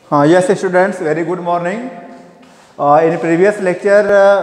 Yes students, very good morning. In previous lecture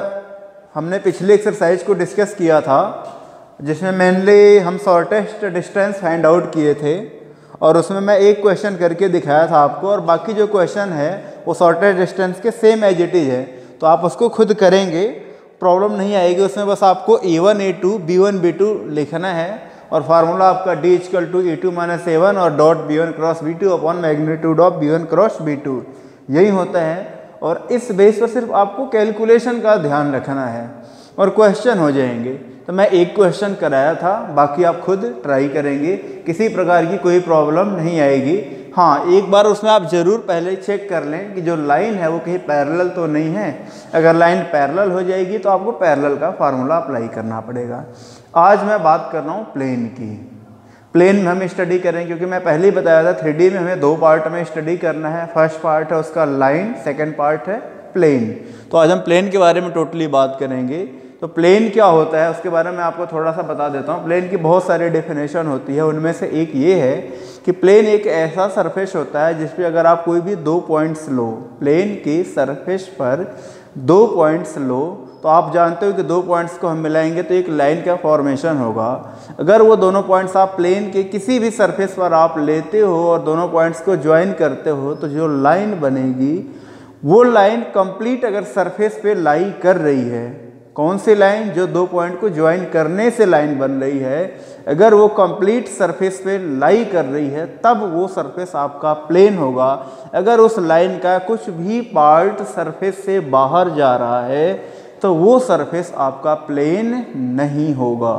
हमने पिछले exercise को डिस्कस किया था जिसमें मेनली हम शॉर्टेस्ट डिस्टेंस फाइंड आउट किए थे और उसमें मैं एक क्वेश्चन करके दिखाया था आपको, और बाकी जो क्वेश्चन है वो शॉर्टेस्ट डिस्टेंस के सेम एज इट इज़ है, तो आप उसको खुद करेंगे, प्रॉब्लम नहीं आएगी उसमें। बस आपको A1 A2 B1 B2 लिखना है और फार्मूला आपका D = E2 - A1 और dot B1 cross B2 upon magnitude of B1 cross B2, यही होता है। और इस बेस पर सिर्फ आपको कैलकुलेशन का ध्यान रखना है और क्वेश्चन हो जाएंगे। तो मैं एक क्वेश्चन कराया था, बाकी आप खुद ट्राई करेंगे, किसी प्रकार की कोई प्रॉब्लम नहीं आएगी। हाँ, एक बार उसमें आप ज़रूर पहले चेक कर लें कि जो लाइन है वो कहीं पैरेलल तो नहीं है। अगर लाइन पैरेलल हो जाएगी तो आपको पैरेलल का फार्मूला अप्लाई करना पड़ेगा। आज मैं बात कर रहा हूँ प्लेन की। प्लेन में हम स्टडी करें क्योंकि मैं पहले ही बताया था 3D में हमें दो पार्ट में स्टडी करना है। फर्स्ट पार्ट है उसका लाइन, सेकेंड पार्ट है प्लेन। तो आज हम प्लेन के बारे में टोटली बात करेंगे। तो प्लेन क्या होता है उसके बारे में आपको थोड़ा सा बता देता हूँ। प्लेन की बहुत सारी डेफिनेशन होती है, उनमें से एक ये है कि प्लेन एक ऐसा सरफेस होता है जिस पे अगर आप कोई भी दो पॉइंट्स लो, प्लेन के सरफेस पर दो पॉइंट्स लो, तो आप जानते हो कि दो पॉइंट्स को हम मिलाएंगे तो एक लाइन का फॉर्मेशन होगा। अगर वो दोनों पॉइंट्स आप प्लेन के किसी भी सरफेस पर आप लेते हो और दोनों पॉइंट्स को ज्वाइन करते हो तो जो लाइन बनेगी वो लाइन कंप्लीट अगर सरफेस पे लाई कर रही है, कौन सी लाइन, जो दो पॉइंट को ज्वाइन करने से लाइन बन रही है, अगर वो कंप्लीट सरफेस पे लाई कर रही है तब वो सरफेस आपका प्लेन होगा। अगर उस लाइन का कुछ भी पार्ट सरफेस से बाहर जा रहा है तो वो सरफेस आपका प्लेन नहीं होगा।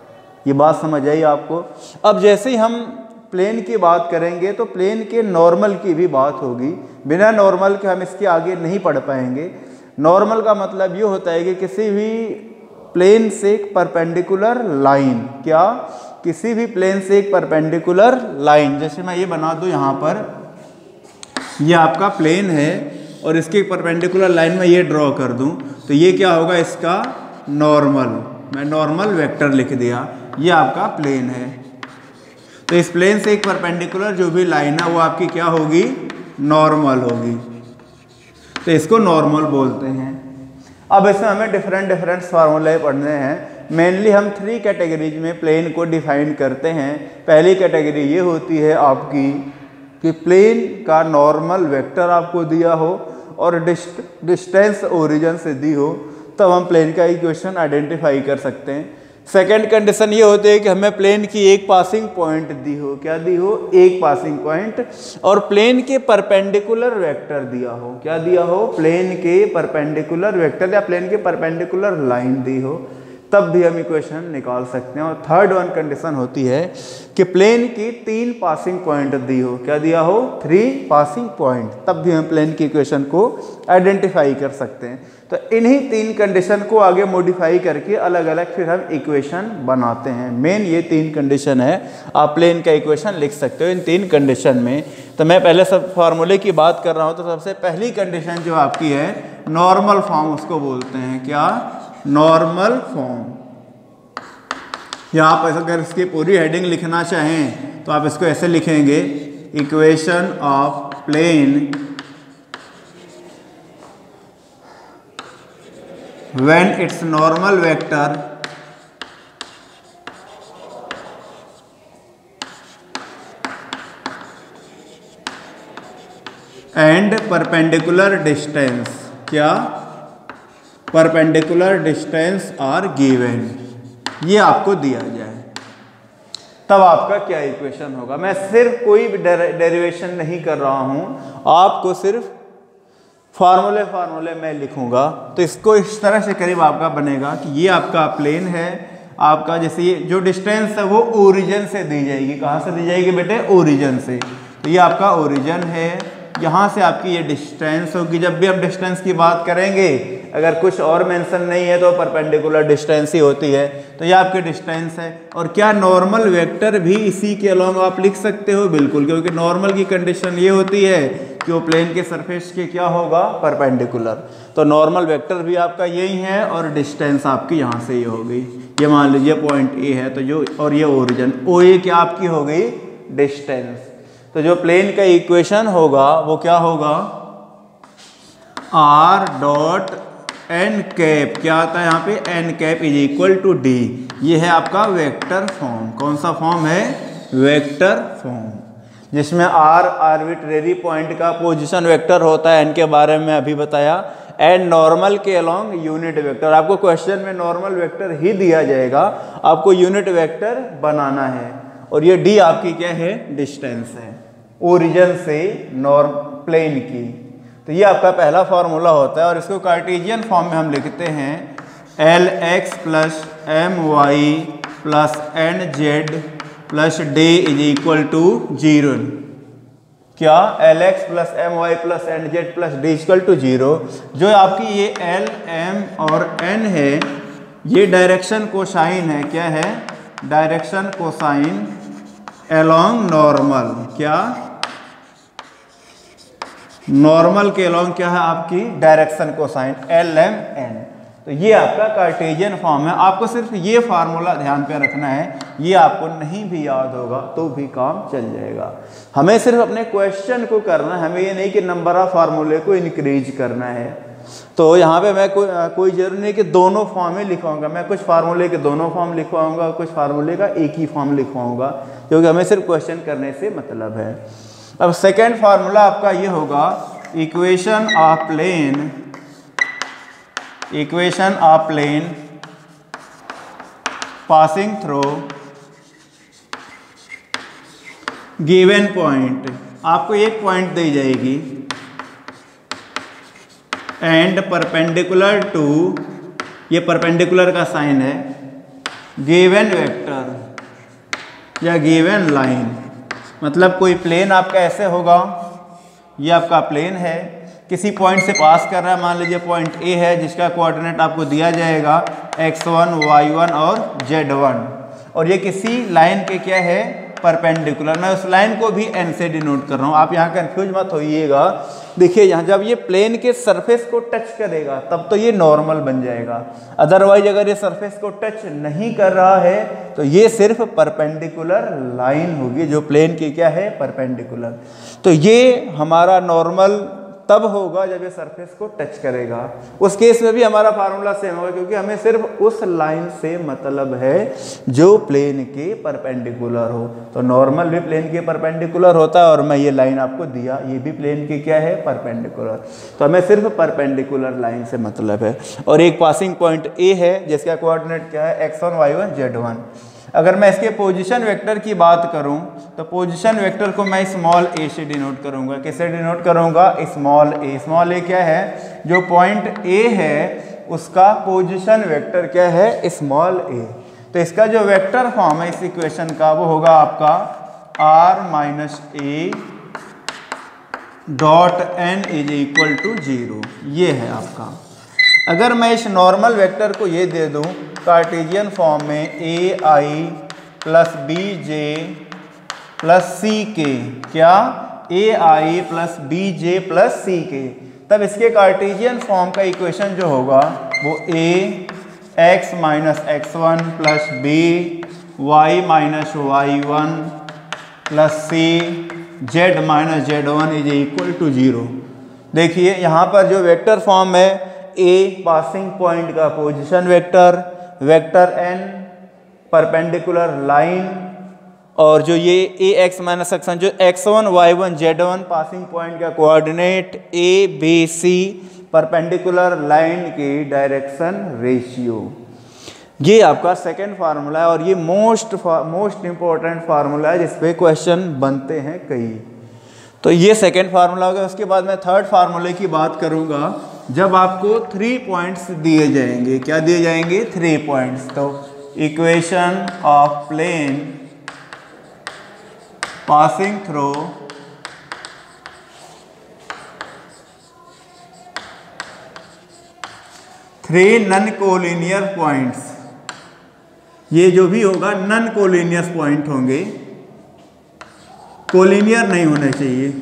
ये बात समझ आई आपको। अब जैसे ही हम प्लेन की बात करेंगे तो प्लेन के नॉर्मल की भी बात होगी। बिना नॉर्मल के हम इसके आगे नहीं पढ़ पाएंगे। नॉर्मल का मतलब ये होता है कि किसी भी प्लेन से एक परपेंडिकुलर लाइन, क्या, किसी भी प्लेन से एक परपेंडिकुलर लाइन, जैसे मैं ये बना दूं यहाँ पर, ये आपका प्लेन है और इसके परपेंडिकुलर लाइन में ये ड्रॉ कर दूं तो ये क्या होगा, इसका नॉर्मल। मैं नॉर्मल वेक्टर लिख दिया, ये आपका प्लेन है। तो इस प्लेन से एक परपेंडिकुलर जो भी लाइन है वो आपकी क्या होगी, नॉर्मल होगी। तो इसको नॉर्मल बोलते हैं। अब इसमें हमें डिफरेंट फार्मूले पढ़ने हैं। मेनली हम 3 कैटेगरीज में प्लेन को डिफाइन करते हैं। पहली कैटेगरी ये होती है आपकी कि प्लेन का नॉर्मल वेक्टर आपको दिया हो और डिस्टेंस ओरिजिन से दी हो, तब हम प्लेन का इक्वेशन आइडेंटिफाई कर सकते हैं। सेकेंड कंडीशन ये होती है कि हमें प्लेन की एक पासिंग पॉइंट दी हो, क्या दी हो, एक पासिंग पॉइंट, और प्लेन के परपेंडिकुलर वेक्टर दिया हो, क्या दिया हो, प्लेन के परपेंडिकुलर वेक्टर या प्लेन के परपेंडिकुलर लाइन दी हो, तब भी हम इक्वेशन निकाल सकते हैं। और थर्ड वन कंडीशन होती है कि प्लेन की 3 पासिंग पॉइंट दी हो, क्या दिया हो, 3 पासिंग पॉइंट, तब भी हम प्लेन की इक्वेशन को आइडेंटिफाई कर सकते हैं। तो इन्हीं 3 कंडीशन को आगे मॉडिफाई करके अलग अलग फिर हम इक्वेशन बनाते हैं। मेन ये 3 कंडीशन है, आप प्लेन का इक्वेशन लिख सकते हो इन 3 कंडीशन में। तो मैं पहले सब फार्मूले की बात कर रहा हूँ। तो सबसे पहली कंडीशन जो आपकी है नॉर्मल फॉर्म, उसको बोलते हैं क्या, नॉर्मल फॉर्म। या आप अगर इसकी पूरी हेडिंग लिखना चाहें तो आप इसको ऐसे लिखेंगे, equation of plane when its normal vector and perpendicular distance, क्या, perpendicular distance are given, ये आपको दिया जाए, तब आपका क्या इक्वेशन होगा। मैं सिर्फ कोई भी डेरिवेशन नहीं कर रहा हूं, आपको सिर्फ फार्मूले मैं लिखूंगा। तो इसको इस तरह से करीब आपका बनेगा कि ये आपका प्लेन है, आपका जैसे ये जो डिस्टेंस है वो ओरिजिन से दी जाएगी। कहाँ से दी जाएगी बेटे, ओरिजिन से। तो ये आपका ओरिजिन है, यहाँ से आपकी ये डिस्टेंस होगी। जब भी हम डिस्टेंस की बात करेंगे, अगर कुछ और मेंशन नहीं है तो परपेंडिकुलर डिस्टेंस ही होती है। तो ये आपकी डिस्टेंस है। और क्या नॉर्मल वेक्टर भी इसी के अलोंग आप लिख सकते हो, बिल्कुल, क्योंकि नॉर्मल की कंडीशन ये होती है कि वो प्लेन के सरफेस के क्या होगा, परपेंडिकुलर। तो नॉर्मल वेक्टर भी आपका यही है और डिस्टेंस आपकी यहाँ से ये हो गई। ये मान लीजिए पॉइंट ए है तो जो, और ये ओरिजिन, ओ ए क्या आपकी हो गई, डिस्टेंस। तो जो प्लेन का इक्वेशन होगा वो क्या होगा, r डॉट एन कैप, क्या आता है यहाँ पे, N cap is equal to D. ये है आपका वेक्टर फॉर्म। कौन सा फॉर्म है, वेक्टर फॉर्म, जिसमें r आर्बिट्रेरी पॉइंट का पोजीशन वेक्टर होता है, एन के बारे में अभी बताया, एंड नॉर्मल के अलोंग यूनिट वेक्टर। आपको क्वेश्चन में नॉर्मल वेक्टर ही दिया जाएगा, आपको यूनिट वेक्टर बनाना है। और ये डी आपकी क्या है, डिस्टेंस है ओरिजिन से प्लेन की। तो ये आपका पहला फॉर्मूला होता है और इसको कार्टेशियन फॉर्म में हम लिखते हैं L X plus M Y plus N Z plus D is equal to 0। क्या, L X plus M Y plus N Z plus D equal to 0। जो आपकी ये एल एम और एन है, ये डायरेक्शन कोसाइन है। क्या है, डायरेक्शन कोसाइन अलोंग नॉर्मल। क्या, नॉर्मल के अलोंग क्या है आपकी direction cosine L M N. तो ये आपका कार्टेशियन फॉर्म है। आपको सिर्फ ये फार्मूला ध्यान पे रखना है, ये आपको नहीं भी याद होगा तो भी काम चल जाएगा। हमें सिर्फ अपने क्वेश्चन को करना है, हमें ये नहीं कि नंबर ऑफ फार्मूले को इंक्रीज करना है। तो यहाँ पे मैं कोई जरूरी नहीं कि दोनों फॉर्म ही लिखवाऊंगा, मैं कुछ फार्मूले के दोनों फॉर्म लिखवाऊंगा, कुछ फार्मूले का एक ही फॉर्म लिखवाऊंगा, क्योंकि हमें सिर्फ क्वेश्चन करने से मतलब है। अब सेकेंड फार्मूला आपका ये होगा equation of plane passing through given point. आपको एक पॉइंट दी जाएगी एंड परपेंडिकुलर टू, ये परपेंडिकुलर का साइन है, गिवन वेक्टर या गिवन लाइन। मतलब कोई प्लेन आपका ऐसे होगा, ये आपका प्लेन है, किसी पॉइंट से पास कर रहा है, मान लीजिए पॉइंट ए है जिसका कोऑर्डिनेट आपको दिया जाएगा x1, y1 और z1, और ये किसी लाइन के क्या है, परपेंडिकुलर। मैं उस लाइन को भी n से डिनोट कर रहा हूँ, आप यहाँ कंफ्यूज मत होइएगा। देखिए यहाँ जब ये प्लेन के सरफेस को टच करेगा तब तो ये नॉर्मल बन जाएगा, अदरवाइज अगर ये सरफेस को टच नहीं कर रहा है तो ये सिर्फ परपेंडिकुलर लाइन होगी, जो प्लेन की क्या है, परपेंडिकुलर। तो ये हमारा नॉर्मल तब होगा जब ये सरफेस को टच करेगा। उस केस में भी हमारा फार्मूला सेम होगा, क्योंकि हमें सिर्फ उस लाइन से मतलब है जो प्लेन के परपेंडिकुलर हो। तो नॉर्मल भी प्लेन के परपेंडिकुलर होता है, और मैं ये लाइन आपको दिया, ये भी प्लेन के क्या है, परपेंडिकुलर। तो हमें सिर्फ परपेंडिकुलर लाइन से मतलब है। और एक पासिंग पॉइंट ए है जिसका कोऑर्डिनेट क्या है, x1, y1, z1। अगर मैं इसके पोजीशन वेक्टर की बात करूं तो पोजीशन वेक्टर को मैं स्मॉल ए से डिनोट करूंगा। किससे डिनोट करूंगा, स्मॉल ए। स्मॉल ए क्या है, जो पॉइंट ए है उसका पोजीशन वेक्टर क्या है, स्मॉल ए। तो इसका जो वेक्टर फॉर्म है इस इक्वेशन का वो होगा आपका r minus A dot N is equal to 0। ये है आपका। अगर मैं इस नॉर्मल वेक्टर को ये दे दूं कार्टेशियन फॉर्म में A I plus B J plus C K, क्या, A I plus B J plus C K, तब इसके कार्टेशियन फॉर्म का इक्वेशन जो होगा वो A X minus x1 plus B Y minus y1 plus C Z minus z1 is equal to 0। देखिए यहाँ पर जो वेक्टर फॉर्म है, ए पासिंग पॉइंट का position vector, vector N perpendicular line, और जो ये ए एक्स माइनस x1 जो x1, y1, z1 passing point का coordinate A B C perpendicular line की डायरेक्शन रेशियो। ये आपका सेकेंड फार्मूला है, और ये मोस्ट इंपॉर्टेंट फार्मूला है जिस पे क्वेश्चन बनते हैं कई। तो ये सेकेंड फार्मूला हो गया। उसके बाद मैं थर्ड फार्मूले की बात करूंगा, जब आपको 3 पॉइंट्स दिए जाएंगे। क्या दिए जाएंगे, 3 पॉइंट्स। तो equation of plane passing through three non collinear points. ये जो भी होगा नन कोलिनियस पॉइंट होंगे, कोलिनियर नहीं होने चाहिए।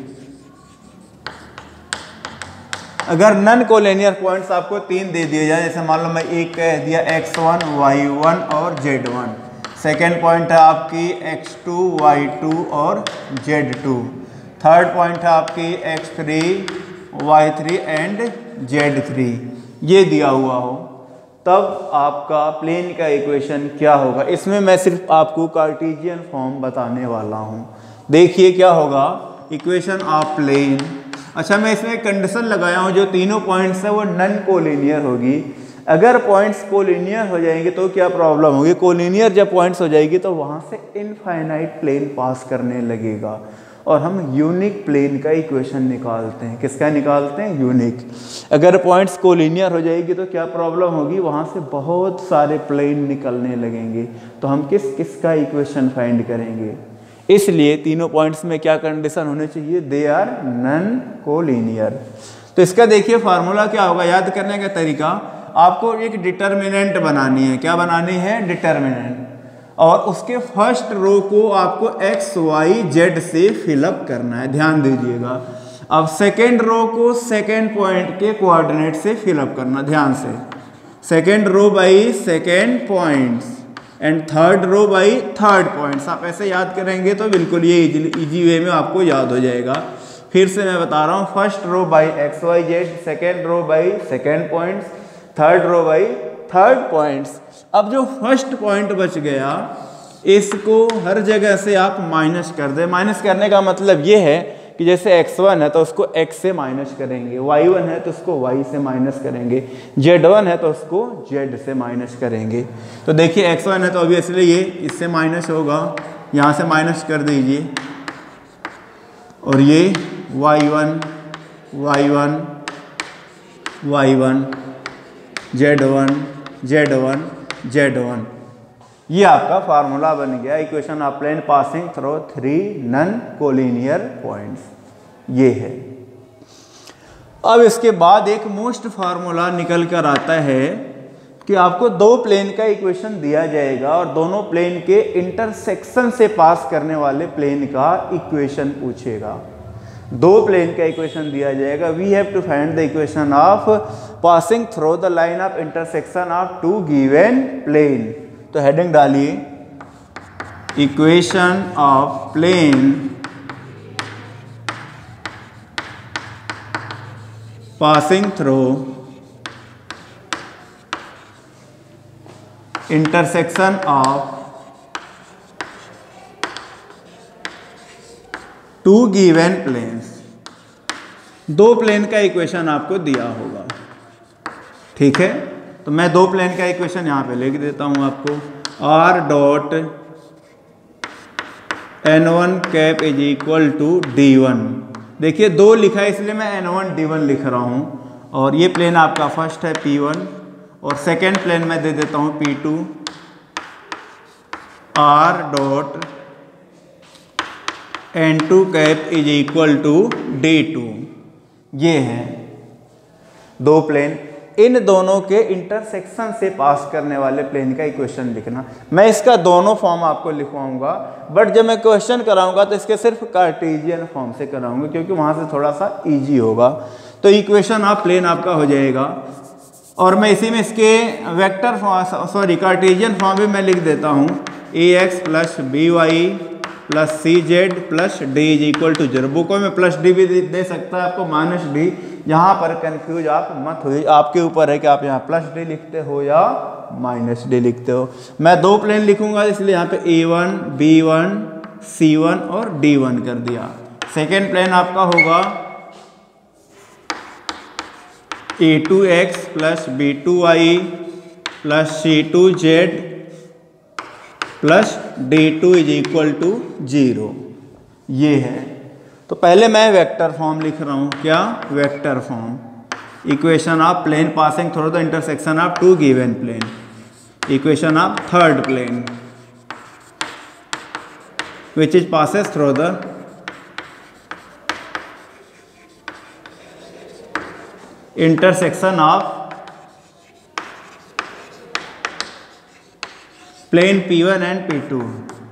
अगर नन कोलिनियर पॉइंट्स आपको 3 दे दिए जाए, जैसे मान लो मैं एक कह दिया x1, y1 और z1, सेकेंड पॉइंट है आपकी x2, y2 और z2, थर्ड पॉइंट है आपकी x3, y3 एंड z3, ये दिया हुआ हो, तब आपका प्लेन का इक्वेशन क्या होगा। इसमें मैं सिर्फ आपको कार्टेशियन फॉर्म बताने वाला हूँ। देखिए क्या होगा, इक्वेशन ऑफ प्लेन। अच्छा, मैं इसमें एक कंडीशन लगाया हूँ, जो तीनों पॉइंट्स है वो नॉन कोलिनियर होगी। अगर पॉइंट्स कोलिनियर हो जाएंगे तो क्या प्रॉब्लम होगी, कोलिनियर जब पॉइंट्स हो जाएगी तो वहाँ से इनफाइनाइट प्लेन पास करने लगेगा और हम यूनिक प्लेन का इक्वेशन निकालते हैं। किसका निकालते हैं, यूनिक। अगर पॉइंट्स कोलिनियर हो जाएगी तो क्या प्रॉब्लम होगी, वहाँ से बहुत सारे प्लेन निकलने लगेंगे, तो हम किसका इक्वेशन फाइंड करेंगे। इसलिए तीनों पॉइंट्स में क्या कंडीशन होने चाहिए, दे आर नॉन कोलिनियर। तो इसका देखिए फार्मूला क्या होगा, याद करने का तरीका, आपको एक डिटर्मिनेंट बनानी है। क्या बनानी है, डिटर्मिनेंट, और उसके फर्स्ट रो को आपको x, y, z से फिलअप करना है, ध्यान दीजिएगा। अब सेकेंड रो को सेकेंड पॉइंट के कोऑर्डिनेट से फिलअप करना, ध्यान से, second row by second points and third row by third points. आप ऐसे याद करेंगे तो बिल्कुल ये इजी वे में आपको याद हो जाएगा। फिर से मैं बता रहा हूँ, first row by x, y, z, second row by second points, third row by third points. अब जो फर्स्ट पॉइंट बच गया, इसको हर जगह से आप माइनस कर दें। माइनस करने का मतलब ये है कि जैसे x1 है तो उसको x से माइनस करेंगे, y1 है तो उसको y से माइनस करेंगे, z1 है तो उसको z से माइनस करेंगे। तो देखिए x1 है तो ऑब्वियसली ये इससे माइनस होगा, यहाँ से माइनस कर दीजिए, और ये y1, y1, y1, z1, z1, z1, ये आपका फार्मूला बन गया, equation of plane passing through 3 non collinear points, ये है। अब इसके बाद एक मोस्ट फार्मूला निकल कर आता है कि आपको दो प्लेन का इक्वेशन दिया जाएगा और दोनों प्लेन के इंटरसेक्शन से पास करने वाले प्लेन का इक्वेशन पूछेगा। दो प्लेन का इक्वेशन दिया जाएगा, we have to find the equation of passing through the line of intersection of two given plane. तो हेडिंग डालिए, equation of plane passing through intersection of two given planes. दो plane का equation आपको दिया होगा, ठीक है। तो मैं दो प्लेन का इक्वेशन यहाँ पे लिख देता हूँ आपको, r dot n1 cap is equal to d1। देखिए दो लिखा है इसलिए मैं n1 d1 लिख रहा हूँ, और ये प्लेन आपका फर्स्ट है p1 और सेकेंड प्लेन मैं दे देता हूँ p2। r dot n2 cap is equal to d2। ये है दो प्लेन, इन दोनों के इंटरसेक्शन से पास करने वाले प्लेन का इक्वेशन लिखना। मैं इसका दोनों फॉर्म आपको लिखवाऊंगा, बट जब मैं क्वेश्चन कराऊंगा तो इसके सिर्फ कार्टेशियन फॉर्म से कराऊंगा, क्योंकि वहां से थोड़ा सा इजी होगा। तो इक्वेशन ऑफ प्लेन आपका हो जाएगा, और मैं इसी में इसके वेक्टर फॉर्म कार्टेशियन फॉर्म भी मैं लिख देता हूँ, ax plus by plus cz plus d is equal to 0। बुकों में प्लस डी भी दे सकता है आपको, माइनस डी, यहाँ पर कंफ्यूज आप मत होइए, आपके ऊपर है कि आप यहाँ प्लस डी लिखते हो या माइनस डी लिखते हो। मैं दो प्लेन लिखूंगा इसलिए यहाँ पे a1, b1, c1 और d1 कर दिया। सेकेंड प्लेन आपका होगा a2x plus b2y plus c2z plus d2 is equal to 0, ये है। तो पहले मैं वेक्टर फॉर्म लिख रहा हूँ, क्या, vector form, equation of plane passing through the intersection of two given plane, equation of third plane which is passes through the intersection of plane P1 and P2,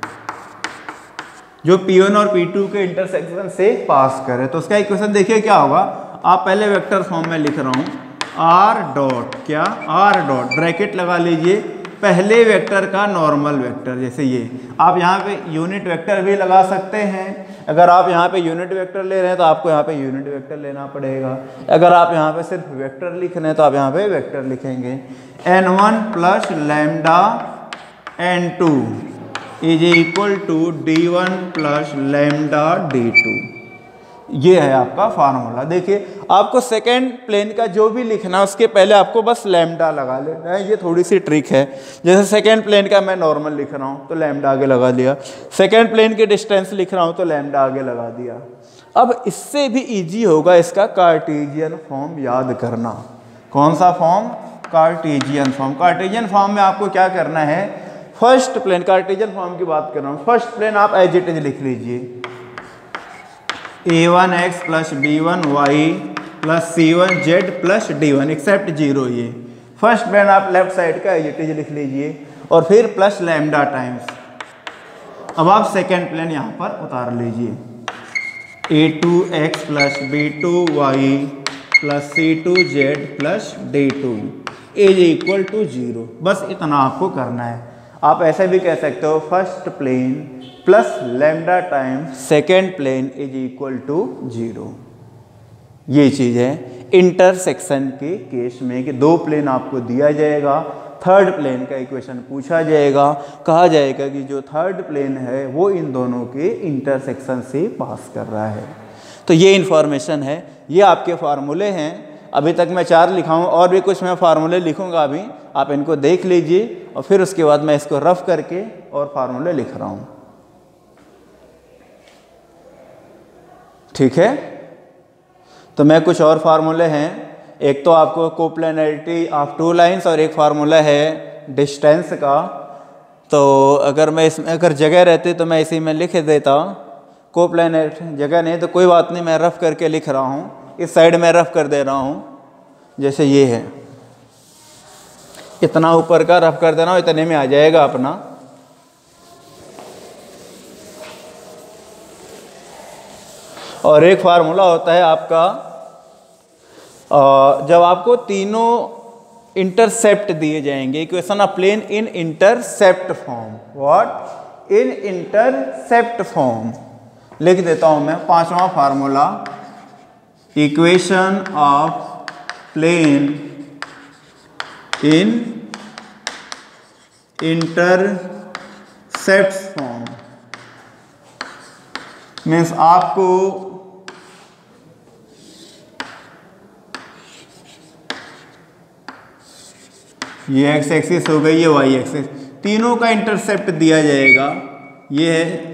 जो P1 और P2 के intersection से पास करे। तो उसका equation देखिए क्या होगा, आप पहले वेक्टर फॉर्म में लिख रहा हूँ, r डॉट क्या, r डॉट ब्रैकेट लगा लीजिए, पहले वेक्टर का नॉर्मल वेक्टर, जैसे ये आप यहाँ पे यूनिट वेक्टर भी लगा सकते हैं। अगर आप यहाँ पे यूनिट वेक्टर ले रहे हैं तो आपको यहाँ पे यूनिट वेक्टर लेना पड़ेगा। अगर आप यहाँ पे सिर्फ वेक्टर लिख रहे हैं तो आप यहाँ पे वेक्टर लिखेंगे। n1 plus lambda n2 is equal to d1 plus lambda d2। ये है आपका फार्मूला। देखिए आपको सेकेंड प्लेन का जो भी लिखना है उसके पहले आपको बस लैम्डा लगा लेना है। ये थोड़ी सी ट्रिक है। जैसे सेकेंड प्लेन का मैं नॉर्मल लिख रहा हूँ तो लैम्डा आगे लगा दिया, सेकेंड प्लेन की डिस्टेंस लिख रहा हूँ तो लैम्डा आगे लगा दिया। अब इससे भी इजी होगा इसका कार्टेशियन फॉर्म याद करना। कौन सा form? Cartesian form. Cartesian form में आपको क्या करना है, फर्स्ट प्लेन, कार्टेशियन फॉर्म की बात कर रहा हूँ, फर्स्ट प्लेन आप एज इट इज लिख लीजिए, a1x plus b1y plus c1z plus d1 except 0। ये फर्स्ट प्लेन आप लेफ्ट साइड का एज इट इज लिख लीजिए और फिर प्लस लैम्डा टाइम्स। अब आप सेकेंड प्लेन यहाँ पर उतार लीजिए, a2x plus b2y plus c2z plus d2 is equal to 0। बस इतना आपको करना है। आप ऐसे भी कह सकते हो first plane plus lambda times second plane is equal to 0। ये चीज़ है इंटरसेक्शन के केस में कि दो प्लेन आपको दिया जाएगा, थर्ड प्लेन का इक्वेशन पूछा जाएगा, कहा जाएगा कि जो थर्ड प्लेन है वो इन दोनों के इंटरसेक्शन से पास कर रहा है। तो ये इन्फॉर्मेशन है, ये आपके फार्मूले हैं। अभी तक मैं 4 लिखा हूँ, और भी कुछ मैं फार्मूले लिखूँगा अभी, आप इनको देख लीजिए और फिर उसके बाद मैं इसको रफ करके और फार्मूले लिख रहा हूँ। ठीक है, तो मैं कुछ और फार्मूले हैं। एक तो आपको कोप्लेनरिटी ऑफ टू लाइंस और एक फार्मूला है डिस्टेंस का। तो अगर मैं इसमें अगर जगह रहती तो मैं इसी में लिख देता। कोप्लेनरिटी जगह नहीं तो कोई बात नहीं, मैं रफ करके लिख रहा हूँ। इस साइड में रफ कर दे रहा हूँ, जैसे ये है, इतना ऊपर का रफ कर दे रहा हूँ, इतने में आ जाएगा अपना। और एक फार्मूला होता है आपका, जब आपको तीनों इंटरसेप्ट दिए जाएंगे, equation of plane in intercept form. What? In intercept form. लिख देता हूं मैं 5वां formula, equation of plane in intercept form means आपको ये एक्स एक्सिस हो गई, ये वाई एक्सिस, तीनों का इंटरसेप्ट दिया जाएगा। ये है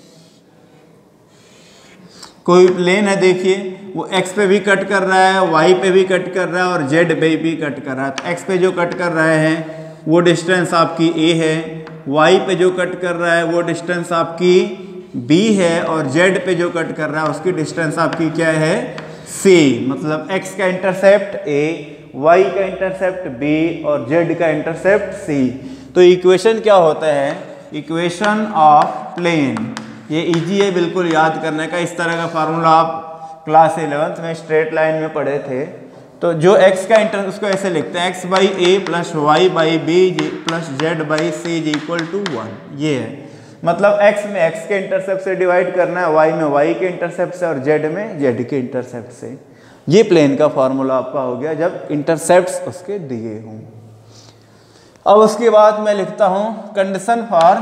कोई प्लेन है, देखिए वो एक्स पे भी कट कर रहा है, वाई पे भी कट कर रहा है और जेड पे भी कट कर रहा है। तो एक्स पे जो कट कर रहे हैं वो डिस्टेंस आपकी ए है, वाई पे जो कट कर रहा है वो डिस्टेंस आपकी बी है और जेड पे जो कट कर रहा है उसकी डिस्टेंस आपकी क्या है? सी। मतलब एक्स का इंटरसेप्ट ए, वाई का इंटरसेप्ट बी और जेड का इंटरसेप्ट सी। तो इक्वेशन क्या होता है? इक्वेशन ऑफ प्लेन, ये इजी है बिल्कुल याद करने का। इस तरह का फार्मूला आप क्लास 11th में स्ट्रेट लाइन में पढ़े थे। तो जो x का इंटर उसको ऐसे लिखते हैं, x by a plus y by b plus z by c is equal to 1। ये है मतलब x में x के इंटरसेप्ट से डिवाइड करना है, y में y के इंटरसेप्ट से और z में z के इंटरसेप्ट से। ये प्लेन का फार्मूला आपका हो गया जब इंटरसेप्ट्स उसके दिए हों। अब उसके बाद मैं लिखता हूं condition for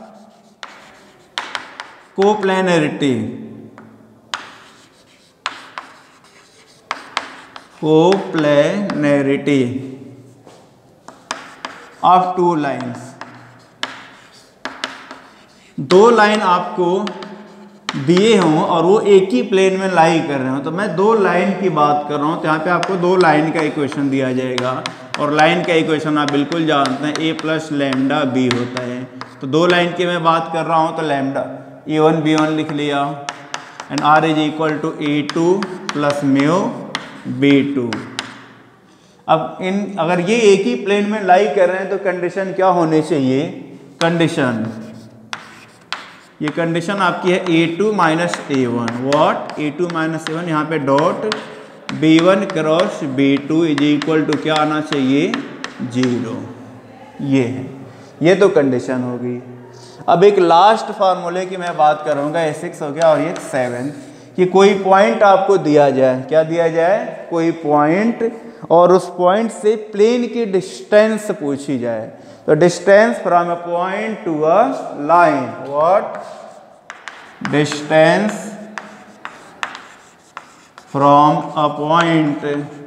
coplanarity. Coplanarity of two lines. दो लाइन आपको दिए हों और वो एक ही प्लेन में लाई कर रहे हो, तो मैं दो लाइन की बात कर रहा हूँ। तो यहाँ पे आपको दो लाइन का इक्वेशन दिया जाएगा और लाइन का इक्वेशन आप बिल्कुल जानते हैं, ए प्लस लैम्डा बी होता है। तो दो लाइन की मैं बात कर रहा हूँ तो लैम्डा ए1 b1 लिख लिया and r is equal to a two plus mu b2। अब इन अगर ये एक ही प्लेन में लाई कर रहे हैं तो कंडीशन क्या होनी चाहिए? कंडीशन, ये कंडीशन आपकी है a2 minus a1। What? a2 minus a1, यहाँ पे dot b1 cross b2 is equal to क्या आना चाहिए? 0। ये है ये तो कंडीशन होगी। अब एक लास्ट फार्मूले की मैं बात करूँगा, ये 6 हो गया और ये 7, कि कोई पॉइंट आपको दिया जाए, क्या दिया जाए, कोई पॉइंट, और उस पॉइंट से प्लेन की डिस्टेंस पूछी जाए। तो distance from a point to a line, what, distance from a point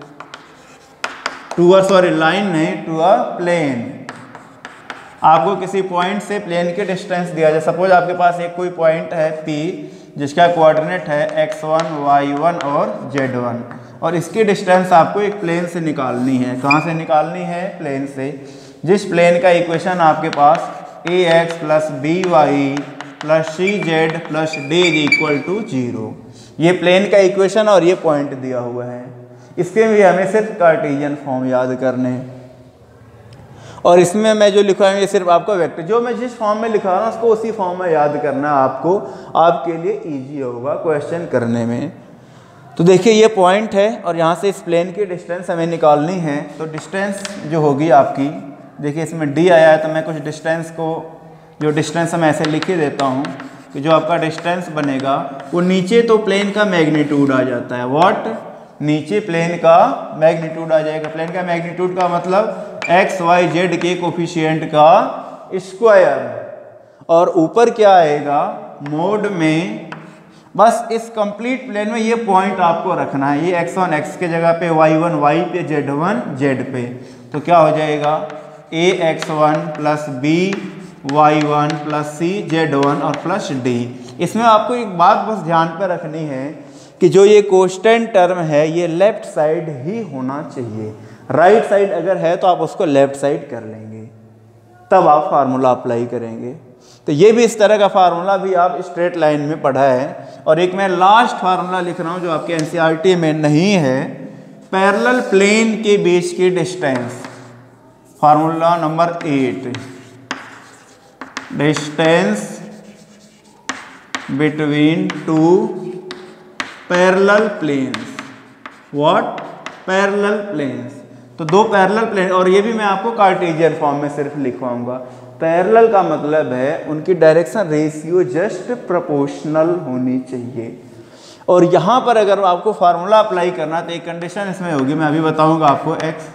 to a, sorry line नहीं, टू अ प्लेन। आपको किसी पॉइंट से प्लेन के डिस्टेंस दिया जाए। सपोज आपके पास एक कोई पॉइंट है P जिसका कोऑर्डिनेट है x1, y1 और z1, और इसकी डिस्टेंस आपको एक प्लेन से निकालनी है। कहाँ से निकालनी है, प्लेन से। जिस प्लेन का इक्वेशन आपके पास ax plus by plus cz plus d is equal to 0, ये प्लेन का इक्वेशन और ये पॉइंट दिया हुआ है। इसके भी हमें सिर्फ कार्टेशियन फॉर्म याद करने हैं, और इसमें मैं जो लिखा है ये सिर्फ आपका वेक्टर, जो मैं जिस फॉर्म में लिखा रहा हूँ उसको उसी फॉर्म में याद करना आपको, आपके लिए इजी होगा क्वेश्चन करने में। तो देखिए ये पॉइंट है और यहाँ से इस प्लेन की डिस्टेंस हमें निकालनी है। तो डिस्टेंस जो होगी आपकी, देखिए इसमें d आया है तो मैं कुछ डिस्टेंस को, जो डिस्टेंस मैं ऐसे लिख ही देता हूँ कि जो आपका डिस्टेंस बनेगा वो नीचे तो प्लेन का मैग्नीट्यूड आ जाता है, व्हाट, नीचे प्लेन का मैग्नीट्यूड आ जाएगा। प्लेन का मैग्नीट्यूड का मतलब एक्स वाई जेड के कोफिशिएंट का स्क्वायर, और ऊपर क्या आएगा, मोड में। बस इस कंप्लीट प्लेन में ये पॉइंट आपको रखना है, ये x1 x के जगह पे, y1 y पे, z1 z पे। तो क्या हो जाएगा, ax1 plus b y1 plus c z1 और प्लस d। इसमें आपको एक बात बस ध्यान पर रखनी है कि जो ये कांस्टेंट टर्म है ये लेफ्ट साइड ही होना चाहिए। राइट साइड अगर है तो आप उसको लेफ्ट साइड कर लेंगे, तब आप फार्मूला अप्लाई करेंगे। तो ये भी इस तरह का फार्मूला भी आप स्ट्रेट लाइन में पढ़ा है। और एक मैं लास्ट फार्मूला लिख रहा हूँ जो आपके एनसीईआरटी में नहीं है, पैरेलल प्लेन के बीच की distance, formula number 8, distance between two parallel planes, what, parallel planes. तो दो पैरेलल प्लेन, और ये भी मैं आपको कार्टेशियन फॉर्म में सिर्फ लिखवाऊंगा। पैरेलल का मतलब है उनकी डायरेक्शन रेशियो जस्ट प्रोपोर्शनल होनी चाहिए। और यहाँ पर अगर आपको फार्मूला अप्लाई करना तो एक कंडीशन इसमें होगी, मैं अभी बताऊंगा आपको,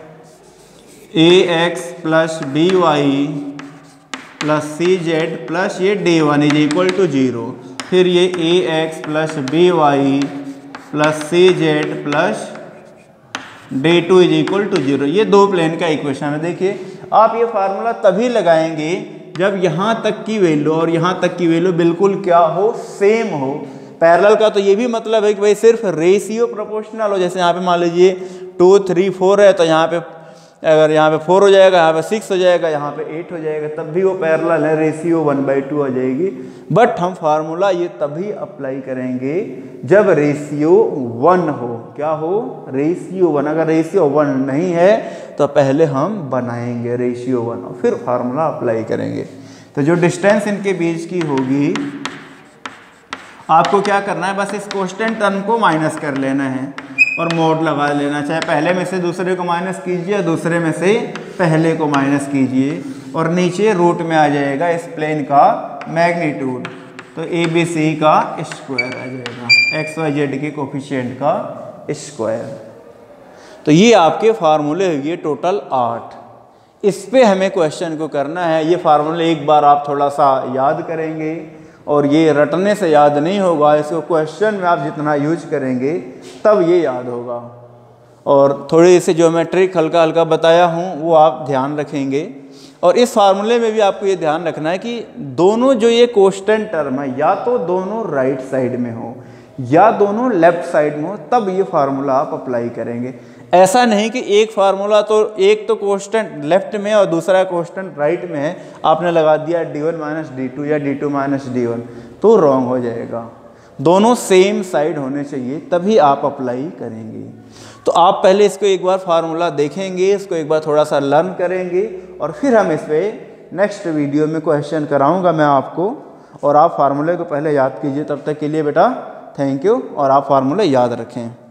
ax plus by plus cz plus ये d1 इज इक्वल टू 0, फिर ये ax plus by plus cz plus d2 is equal to 0, ये दो प्लेन का इक्वेशन है। देखिए आप ये फार्मूला तभी लगाएंगे जब यहाँ तक की वैल्यू और यहाँ तक की वैल्यू बिल्कुल क्या हो, सेम हो। पैरेलल का तो ये भी मतलब है कि भाई सिर्फ रेशियो प्रोपोर्शनल हो। जैसे यहाँ पे मान लीजिए 2 3 4 है, तो यहाँ पे अगर यहाँ पे 4 हो जाएगा, यहाँ पे 6 हो जाएगा, यहाँ पे 8 हो जाएगा, तब भी वो पैरेलल है, रेशियो 1/2 हो जाएगी। बट हम फार्मूला ये तभी अप्लाई करेंगे जब रेशियो 1 हो। क्या हो, रेशियो 1। अगर रेशियो 1 नहीं है तो पहले हम बनाएंगे रेशियो 1 और फिर फार्मूला अप्लाई करेंगे। तो जो डिस्टेंस इनके बीच की होगी, आपको क्या करना है, बस इस कांस्टेंट टर्म को माइनस कर लेना है और मोड लगा लेना। चाहे पहले में से दूसरे को माइनस कीजिए, दूसरे में से पहले को माइनस कीजिए, और नीचे रूट में आ जाएगा इस प्लेन का मैग्नीट्यूड। तो ABC का स्क्वायर आ जाएगा, XYZ के कोफिशिएंट का स्क्वायर। तो ये आपके फार्मूले हुए टोटल 8। इस पे हमें क्वेश्चन को करना है। ये फार्मूले एक बार आप थोड़ा सा याद करेंगे, और ये रटने से याद नहीं होगा, इसको क्वेश्चन में आप जितना यूज करेंगे तब ये याद होगा। और थोड़ी सी जो मैं ट्रिक हल्का हल्का बताया हूँ वो आप ध्यान रखेंगे। और इस फार्मूले में भी आपको ये ध्यान रखना है कि दोनों जो ये कांस्टेंट टर्म है, या तो दोनों राइट साइड में हो या दोनों लेफ्ट साइड में हो, तब ये फार्मूला आप अप्लाई करेंगे। ऐसा नहीं कि एक फार्मूला तो एक तो कांस्टेंट लेफ्ट में और दूसरा कांस्टेंट राइट में है, आपने लगा दिया d1 माइनस d2 या d2 माइनस d1, तो रॉन्ग हो जाएगा। दोनों सेम साइड होने चाहिए, तभी आप अप्लाई करेंगे। तो आप पहले इसको एक बार फार्मूला देखेंगे, इसको एक बार थोड़ा सा लर्न करेंगे, और फिर हम इस पर नेक्स्ट वीडियो में क्वेश्चन कराऊंगा मैं आपको, और आप फार्मूले को पहले याद कीजिए। तब तक के लिए बेटा थैंक यू, और आप फार्मूले याद रखें।